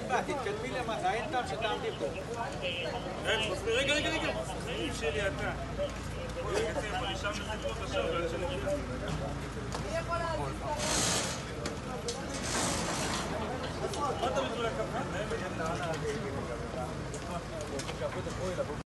טיפה, תתקדמי למטה, אין טעם שתעמדי פה. רגע, חיים שלי אתה. יצא יכול לשם לסיפור את השם ועד שנגיע. מי יכול להזיז מה אתה מתחיל לקחת?